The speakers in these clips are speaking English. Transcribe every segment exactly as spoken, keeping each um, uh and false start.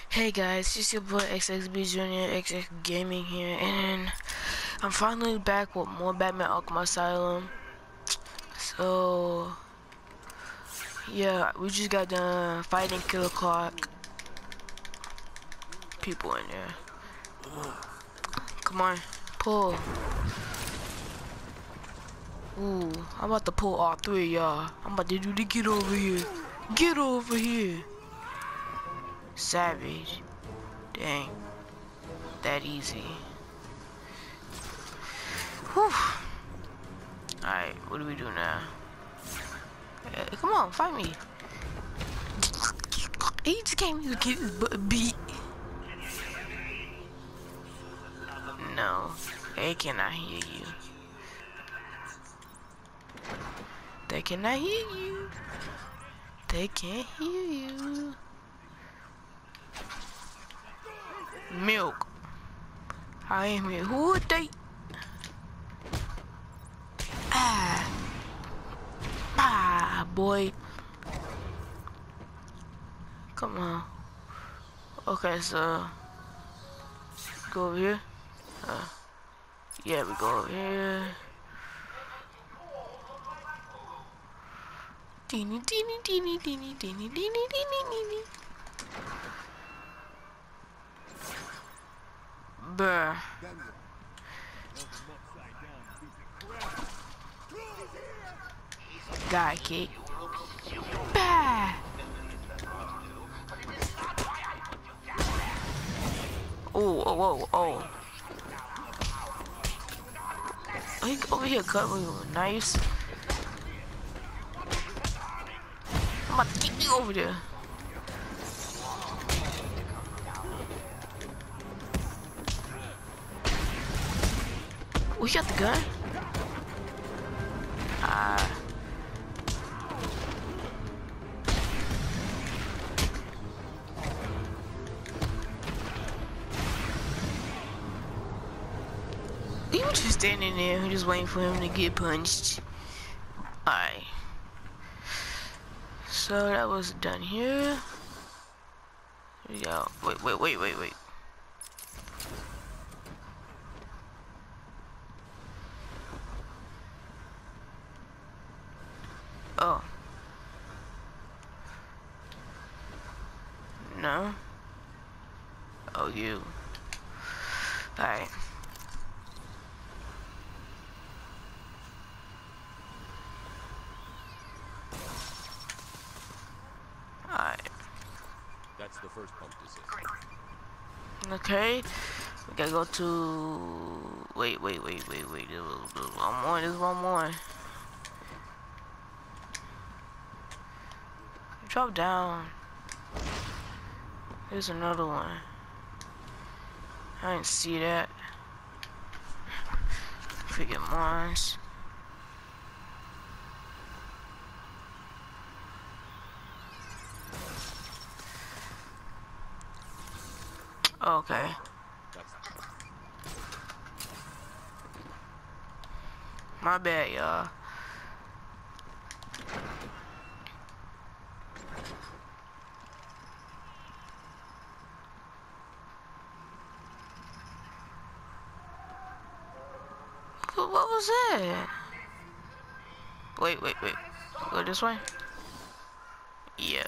Hey guys, it's your boy X X B Junior X X Gaming here, and I'm finally back with more Batman Arkham Asylum. So, yeah, we just got done fighting Killer Clark. People in there. Come on, pull. Ooh, I'm about to pull all three of y'all. I'm about to do the get over here. Get over here. Savage. Dang. That easy. Whew. Alright, what do we do now? Uh, come on, fight me. He just came to get his butt beat. No, they cannot hear you. They cannot hear you. They can't hear you. Milk. I am here. Who are they? Ah. Ah, boy. Come on. Okay, so go over here. Uh, yeah, we go over here. Teeny, teeny, teeny, teeny, teeny, teeny, teeny, teeny. Bruh. Guy kick. Bah. Oh, oh, oh, oh. Oh, he over here cut me with a knife. I'm about to kick you over there. Oh, he got the gun? Ah. He was just standing there, just waiting for him to get punched. Alright. So that was done here. Here we go. Wait, wait, wait, wait, wait. Oh. No. Oh, you. Alright. Alright. That's the first pump decision. Okay. We gotta go to... Wait, wait, wait, wait, wait. There's one more. There's one more. Drop down. There's another one. I didn't see that. Forget mines. Okay. My bad, y'all. What was that? Wait, wait, wait. Go this way? Yeah.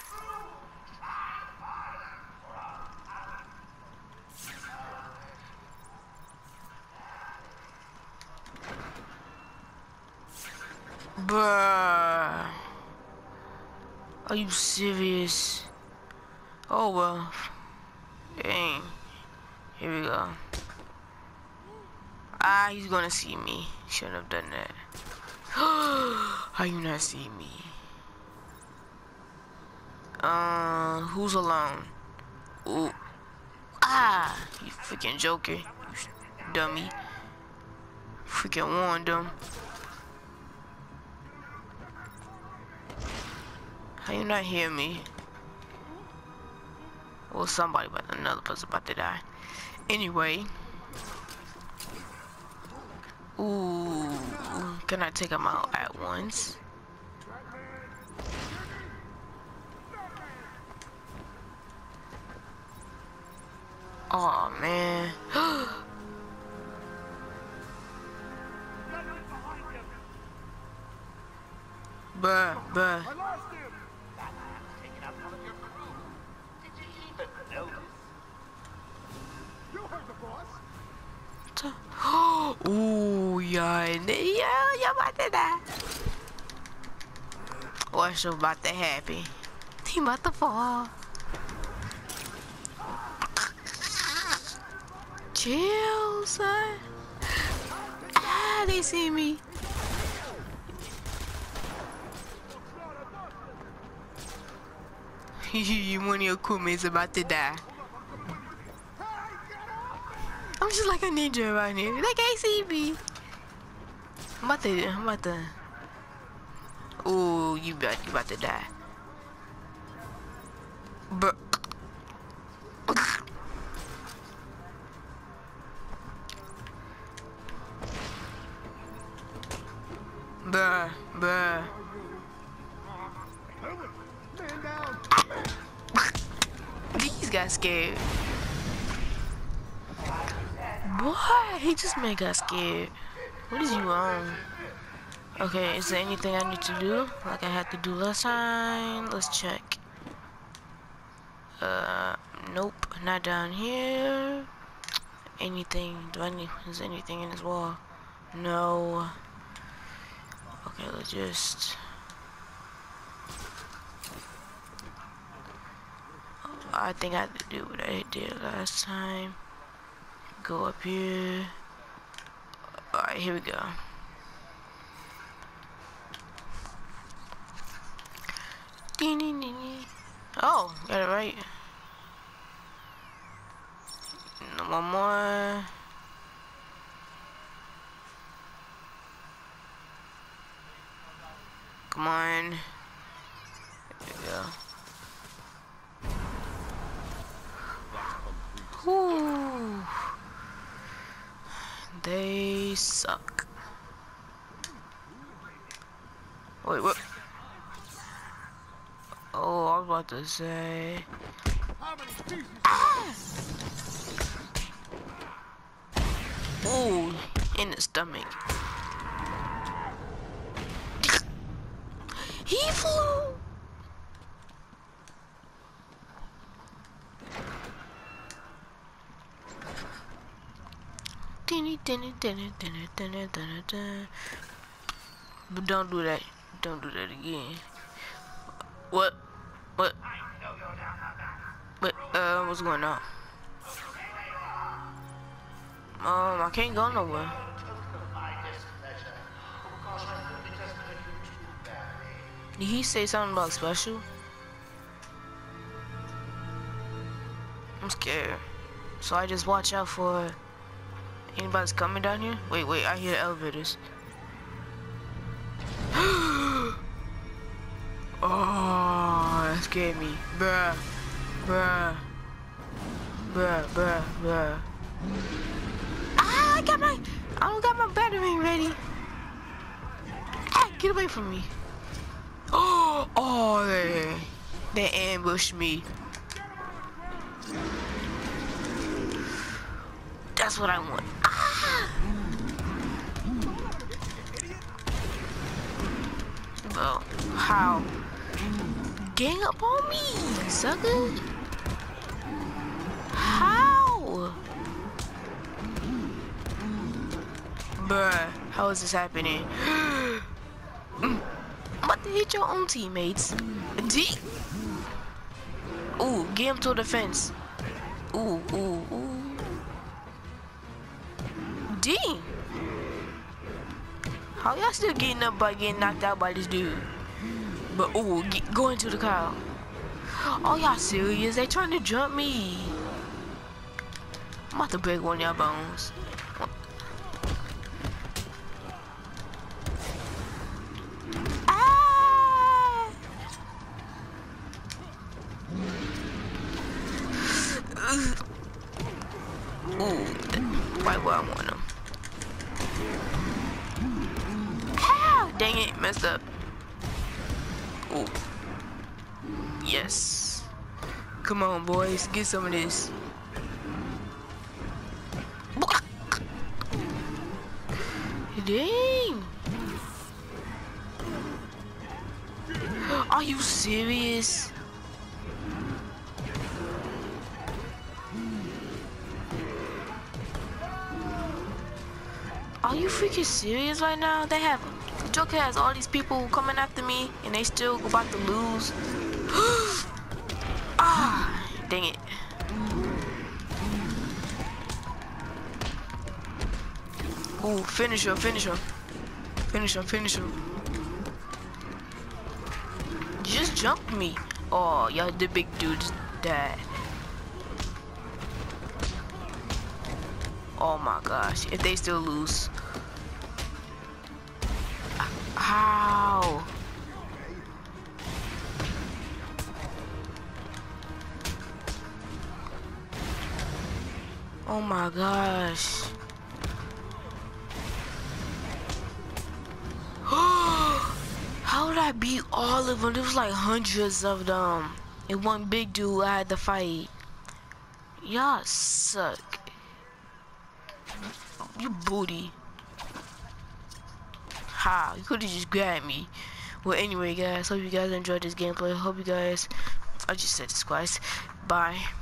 Bruh. Are you serious? Oh well. Dang. Here we go. Ah, he's gonna see me. Shouldn't have done that. How you not see me? Uh, who's alone? Ooh. Ah, you freaking joker. You dummy. Freaking warned them. How you not hear me? Well, somebody, but another person about to die. Anyway. Ooh. Can I take him out at once? Oh man. Bruh, bruh. I lost him! Taking out one of your crew. Did you even notice? You heard the boss. Ooh, yeah, yeah, you about to die. What's about to happen? He about to fall. Chill, son. Ah, they see me. One of your crewmates about to die. I'm just like a ninja around here. They can't see me. I'm about to, I'm about to. Ooh, you about, you about to die. But. Bruh, bruh. These got scared. Boy, he just made got scared. What is you on? Okay, is there anything I need to do? Like I had to do last time? Let's check. Uh, nope, not down here. Anything? Do I need? Is there anything in this wall? No. Okay, let's just. I think I have to do what I did last time. Go up here. Alright, here we go. Oh, got it right. One more. Come on. There we go. Whew. They suck. Wait, what? Oh, I was about to say. Ah! Ooh, in the stomach. He flew. But don't do that. Don't do that again. What? What? What? Uh, what's going on? Um, I can't go nowhere. Did he say something about special? I'm scared. So I just watch out for anybody's coming down here? Wait, wait, I hear elevators. Oh, that scared me. Bruh. Bruh. Bruh, bruh, bruh. Ah, I got my, I don't got my battery ready. Ah, get away from me. Oh, oh, they, they ambushed me. That's what I want. Ah! Well, how? Gang up on me, sucker. How? Bruh, how is this happening? I'm about to hit your own teammates. D. Ooh, get him to the fence. Ooh, ooh, ooh. D. How y'all still getting up by getting knocked out by this dude? But ooh, get, go into the car. Oh, y'all serious? They trying to jump me. I'm about to break one of y'all bones. Ah! Ooh, right where I want him. Ah, dang it, messed up. Ooh. Yes. Come on, boys, get some of this. Dang. Are you serious? Are you freaking serious right now? They have Joker has all these people coming after me and they still about to lose. Ah, dang it. Ooh, finish him, finish him. Finish him, finish him. You just jumped me. Oh, y'all, the big dudes died. Oh my gosh, if they still lose. How? Oh my gosh. How did I beat all of them? There was like hundreds of them. And one big dude I had to fight. Y'all suck. You booty. Ha, you could have just grabbed me. Well, anyway, guys, hope you guys enjoyed this gameplay. Hope you guys, I just said this twice. Bye.